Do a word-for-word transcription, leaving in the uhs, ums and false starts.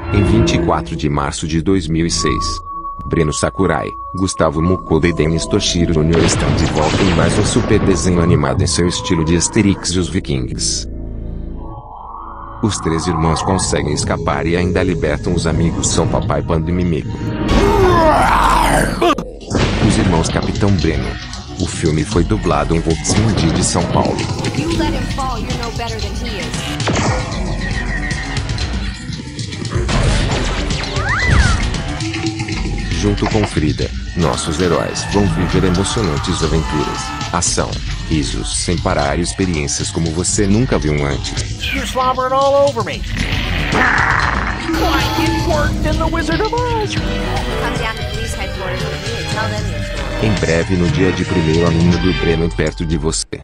Em vinte e quatro de março de dois mil e seis, Breno Sakurai, Gustavo Mukoda e Denis Toshiro Júnior estão de volta em mais um super desenho animado em seu estilo de Asterix e os Vikings. Os três irmãos conseguem escapar e ainda libertam os amigos São Papai Panda e Mimico. Os irmãos Capitão Breno. O filme foi dublado em Volkswagen de São Paulo. Junto com Frida, nossos heróis vão viver emocionantes aventuras, ação, risos sem parar e experiências como você nunca viu antes. You're slobbering all over me. Like it worked in the Wizard of Oz. Come down to police headquarters with me and tell them your story. Em breve no dia de primeiro aluno do Breno perto de você.